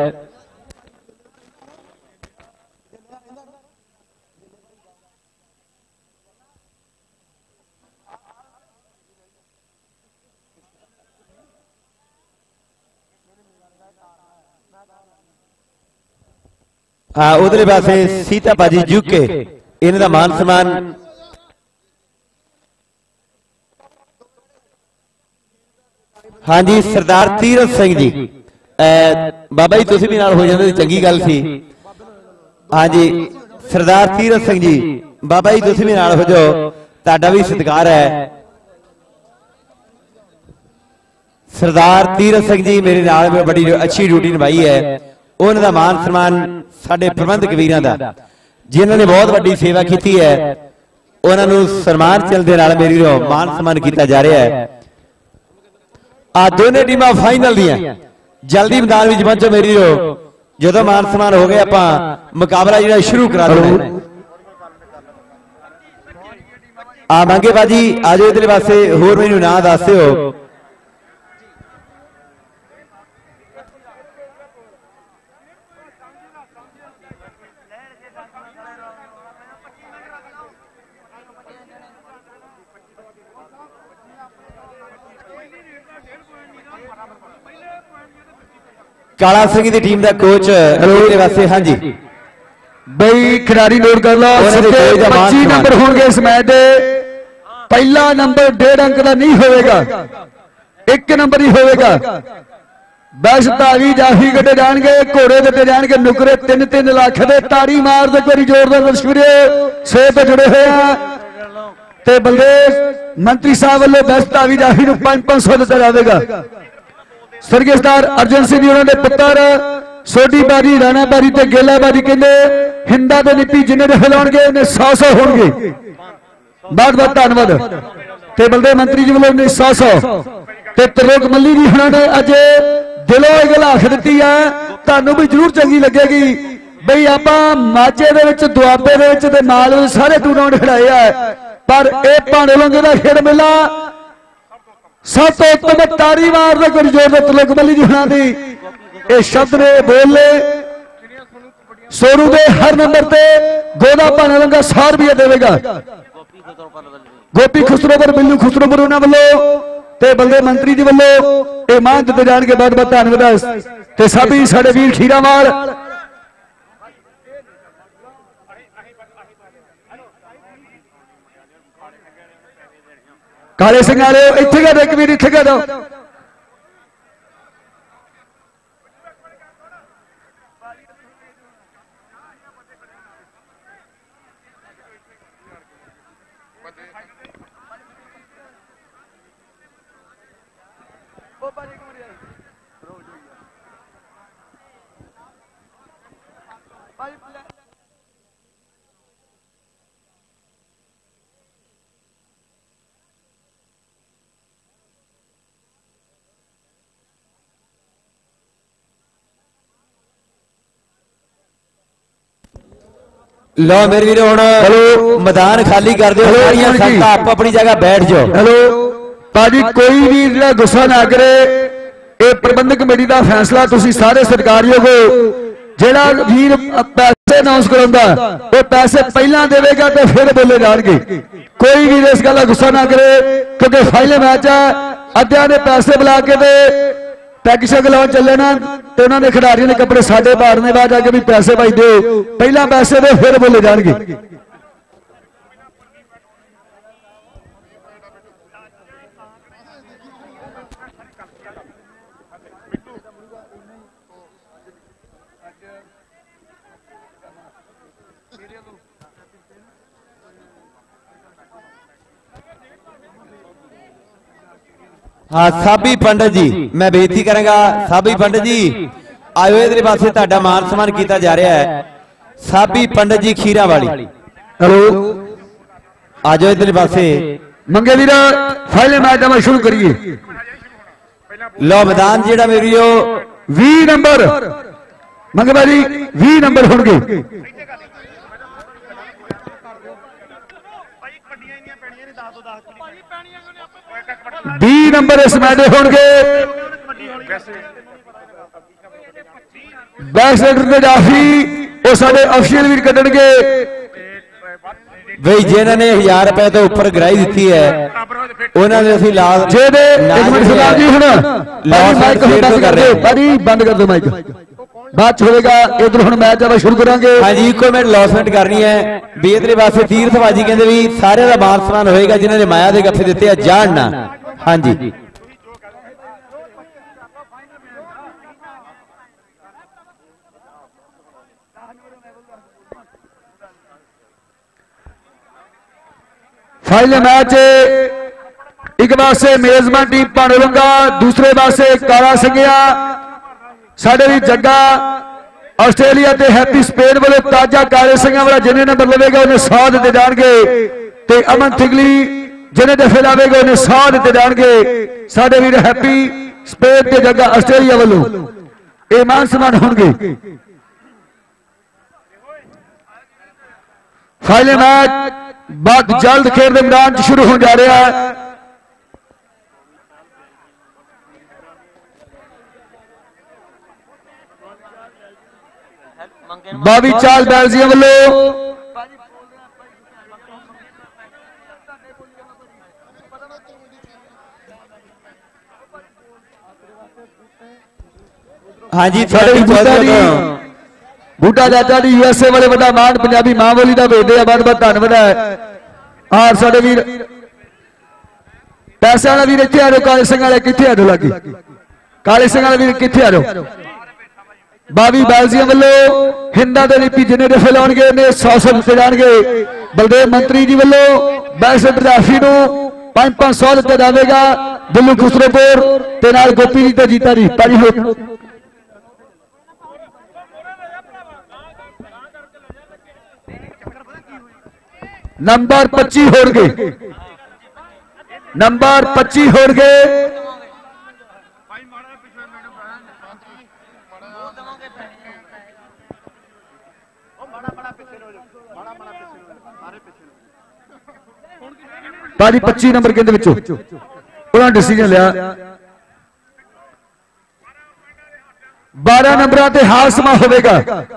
हाँ उधर पासे सीता भाजी यूके इन्हां मान सम्मान। हाँ जी सरदार तीरथ सिंह जी बाबा जी तुसीं भी नाल हो जांदे चंगी गल सी। हाँ जी सरदार तीरथ सिंह जी बाबा जी तुसीं भी नाल हो जाओ तुहाडा भी सत्कार है। सरदार तीरथ सिंह जी मेरे नाल बड़ी अच्छी ड्यूटी निभाई है। उन्होंने मान सम्मान साडे प्रबंधक वीरां दा जिन्होंने बहुत वड्डी सेवा की है उन्होंने सन्मान चलते मेरी मान सम्मान किया जा रहा है। आ दोनों टीमां फाइनल दियां जल्दी मैदान में पहुंचो मेरी जो मान सम्मान हो गया आपां मुकाबला जो शुरू करा देना। आ मंगे बाजी आ जाओ इधर पासे होर मैनूं नां दस दिओ। काला सिंह की टीम का कोच वास्ते। हाँ जी बई खिलाड़ी नोट कर लो 25 नंबर होंगे इस मैच दे। पहला नंबर 1.5 अंक का नहीं होगा 1 नंबर ही होगा बस धावी जाफी कटे जाएंगे, घोड़े कटे जाएंगे नुकरे 3-3 लाख के। ताड़ी मार दे कोई जोरदार दर्शक छे पे जुड़े हुए हैं। बलदेव मंत्री साहब वालों बेस्ट धावी जाफी 500 दिता जाएगा। स्वर्गीय सरदार अर्जन सिंह जी उन्होंने पुत्र सोडी बारी राणा बारी ते गेला बारी कहते हिंदा के नीति जिन्हें हिलाउणगे उन्हें 100 होणगे। बहुत बहुत धन्यवाद। बलदेव मंत्री जी वालों 100 त्रिलोक मल्ली जी उन्होंने अज दिलों यह गल आख दी है, तुहानू भी जरूर चंगी लगेगी बई आप माझे के दुआबे के माल सारे टूर्नामेंट खिलाए है, पर यह भाणे लोंगे का खेड मेला सब तो उत्तम। तारी मार दे कोई जोर त्रिलोक मल्ली जी हुणां दी ये शब्द ने बोल ले। सोनू दे हर नंबर ते गोदा भाणे लोंगा 100 रुपया देगा। गोपी खुसरोवर बिल्लू खुसरोवर उन्होंने वालों ते बलदेव मंत्री जी वालों ये मान दिते जाएंगे। बहुत बहुत धन्यवाद। सभी साडे वीर खीरावाल काले सिंह वाले इत्थे कह दो, एक वीर इत्थे कह दो। लो मेरे वीर हुण मैदान खाली कर दो, सारियां संगतां आप अपनी जगह बैठ जाओ। हेलो भाजी कोई भी जिहड़ा गुस्सा ना करे, ये प्रबंधक कमेटी का फैसला, तुसीं सारे सरकारियों को जिहड़ा वीर पैसे अनाउंस कराउंदा वो पैसे पहला देवेगा तो फिर बोले जाएंगे। कोई भी इस गल का गुस्सा ना करे क्योंकि फाइनल मैच है। अद्धिया ने पैसे बुला के पैग शैग लाउन चले ना तो उन्होंने खिडारियों ने कपड़े साढ़े पाड़ने बाद आके भी पैसे भाई दो, पहला पैसे दे फिर बोले जाएंगे। हाँ साबी पंडित जी मैं बेनती करांगा, साबी पंडित जी आयो इधर पासे तुहाडा मान सम्मान किया जा रहा है। साबी पंडित जी खीरा वाली हेलो आज इधर पासे मंगे वीर फाइनल मैच हम शुरू करिए। लो मैदान जेड़ा मेरी 20 नंबर मंगे भाई 20 नंबर होंगे। 20 नंबर इस मैच होंगे। बैक सेक्टर के जाफी वो साडे ऑफिशियल वीर कटणगे बई जिन्होंने 1000 रुपए तो ऊपर गिराई दी है उन्होंने असीं लाल जेदे एक मिनट सरदार जी हुण माइक बंद कर दो माइक बाद होगा। इधर हम मैच अब शुरू करेंगे। हाँ जी इको मिनट लॉसमेंट करनी है भी इधर पासे तीर्थबाजी कहते भी सारे का मान सम्मान होएगा जिन्होंने माया के गफ्फे दिते जानना। हाँ जी फाइनल मैच एक पासे मेजबान टीम भाणोलंगा, दूसरे पासे काला सिंघिया साडे भी जग्गा आस्ट्रेलिया ते हैप्पी स्पेन वाले ताजा काले सिंघिया वाला जिन्हें नंबर लवेगा उन्हें 100 दिते जाणगे ते अमन थिगली जिन्हें दफे लावेगा उन्हें 100 दिते जाणगे। साडे वीर हैप्पी स्पेन ते जग्गा आस्ट्रेलिया वालों ये मान सम्मान होंगे। फाइनल मैच बहुत जल्द खेल के मैदान शुरू हो जा रहा है। बावी चाल बैलजिया वालों हाँ जी बूटा चाचा जी यूएसए वाले बड़ा मान पंजाबी मां बोली का भेजते हैं। बहुत बहुत धन्यवाद है। और साडे वीर पैसे वाला वीर इतने आ काले सिंह वाले कितने आ लगे काले सिंह वाले वीर किथे आ जाओ। बावी बालजिया वालों हिंदा के नीति जिन्हें दफे लाउणगे ने 100 दिते जाणगे। बलदेव मंत्री जी वालों बैस जाफी नूं 500 दिते जाएगा। बुल्लू खुसरोपुर ते नाल गोपी जी ते जीता जी भाजी हो नंबर 25 हो गए। नंबर 25 हो गए। भाजी 25 नंबर कहते विचों उन्होंने डिसीजन लिया 12 नंबर से हाल समा होगा।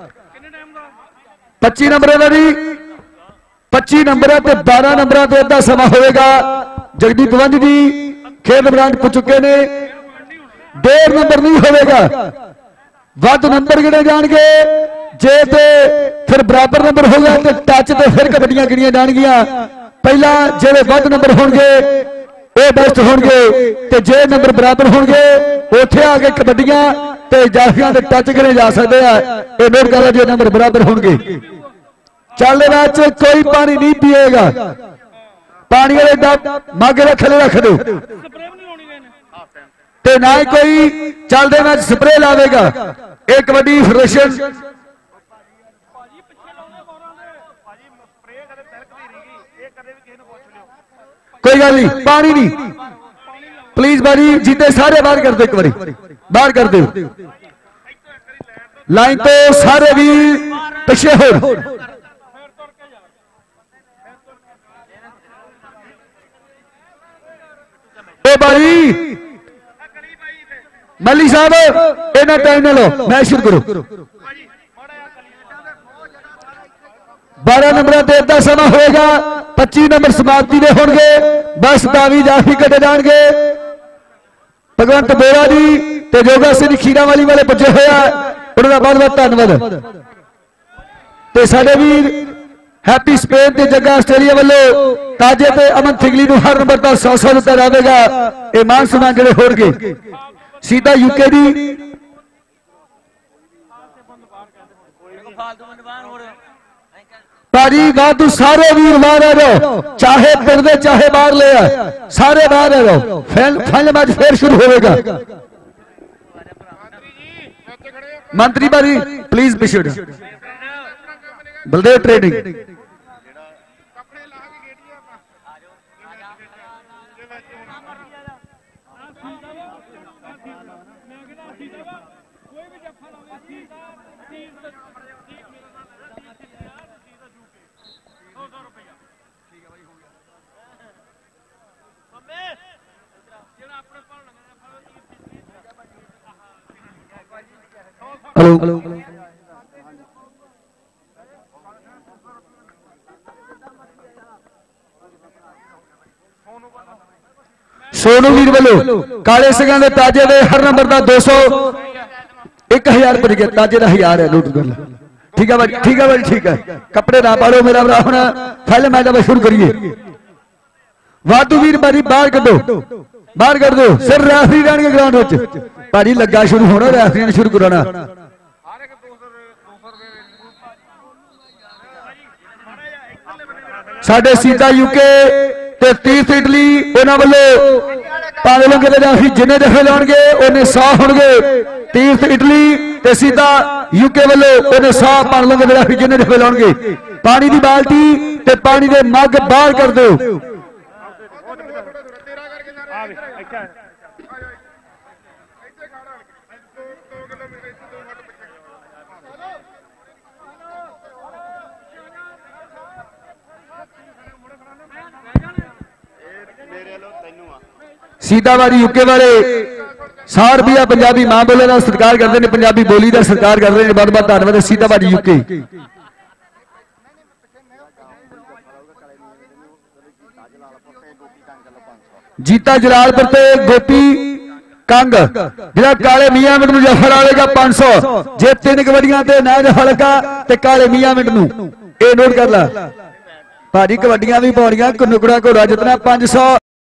25 नंबर का जी 25 नंबर से 12 नंबर से अद्धा समा होगा। जगदीप वंज जी खेल मैदान पहुंच चुके ने। 1.5 नंबर नहीं होगा वध नंबर गिने जाएंगे। जे ते फिर बराबर नंबर होगा तो टच तो फिर कबड्डियां गिनिया जाएगियां। पहला जेडे वध नंबर होंगे वो बेस्ट होंगे ते जे नंबर बराबर होंगे उथे आके कबड्डियां ते जाफियां ते टच गिने जा सकते हैं। ये नोट कर जो नंबर बराबर होंगे। चल मैच कोई पानी नहीं पिएगा। पानी वाले डब मग थले रख दो ते ना ही कोई चलते मैच स्प्रे लावेगा। एक कबड्डी फेडरेशन कोई गल नहीं पानी नहीं प्लीज बारी जीते सारे बाहर कर दो। एक बारी बाहर कर दो लाइन तो सारे भी पिछे हो। बारी मल्ली साहब इन्ना टाइम ना लो मैच शुरू करो। 12 नंबर से अद्धा समा होगा। 25 नंबर समाप्ति के होंगे। बस दावी जाफी कटे जाएंगे। भगवंत बोरा जी ते जोगा सिंह खीरा वाली वाले पुजे होया उन्होंने बहुत बहुत धन्यवाद। ते साडे वीर हैप्पी स्पेन ते जग्गा आस्ट्रेलिया वालों ताजे ते अमन थिगली नूं हर नंबर का 100 दिता जाएगा। ये मान सम्मान जिहड़े होणगे सीधा यूके दी भाजी वाधू सारे वीर बाहर आ जाओ। चाहे पिंड दे चाहे बाहर ले आए सारे बाहर आ जाओ। फाइनल मैच फिर शुरू होगा। मंत्री भाजी प्लीज पिछड़ बलदेव ट्रेनिंग हेलो सोनू वीर वालों काले सिंह के ताजे दे हर नंबर का 200 1000 रुपये ताजे का 1000 है। लूट कर ठीक है भाई ठीक है भाई ठीक है। कपड़े ना पाड़ो मेरा भरा होना पहले मैच शुरू करिए। वाधू वीर भाजी बाहर कर दो सिर रेफरी रहने ग्राउंड भाजी लगा शुरू होना रेफरी ने शुरू कराना। साडे सीता यूके ते 30 इटली उन्होंने वालों पाले लंगे जाफी जिन्हें दफे लाउणगे उन्हें 100 होणगे। 30 इटली ते सीता यूके वालों उन्हें 100 पाले लंगे जाफी जिन्हें दफे लाउणगे। पानी की बाल्टी ते पानी के मग बाहर कर दो। सीताबादी यूके वाले 100 रुपया पंजाबी मां बोले का सत्कार करते हैं। पंजाबी बोली का सत्कार करते हैं। बहुत बहुत धन्यवाद। सीताबादी यूके जीता जलालपुर ते गोपी कंग जिला काले मियां मिंट में जफर आएगा 500 जे 3 कबड्डियां ते ना जफा लगा ते काले मियां मिंट नूं ये नोट कर ला भाजी कबड्डियां भी पाउणियां नुकड़ा घोड़ा जितना 500